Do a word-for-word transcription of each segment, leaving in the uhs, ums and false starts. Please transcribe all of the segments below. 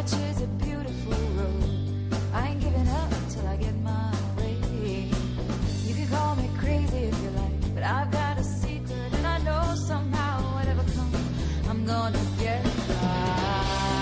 stretches a beautiful road. I ain't giving up till I get my way. You can call me crazy if you like, but I've got a secret, and I know somehow whatever comes, I'm gonna get by.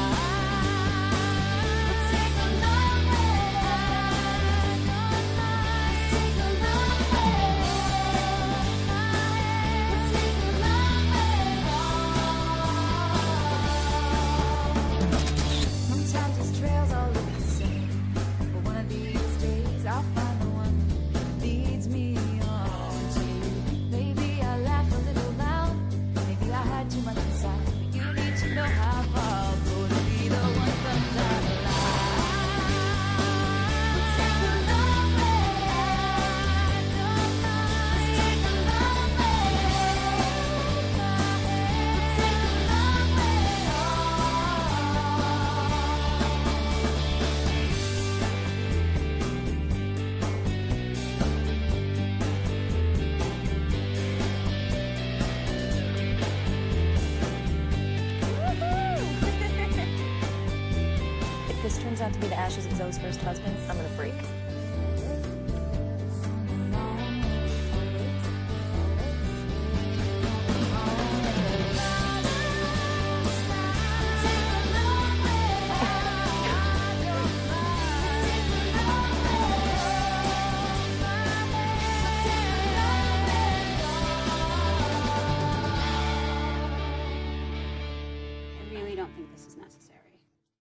This turns out to be the ashes of Zoe's first husband, I'm gonna freak. I really don't think this is necessary.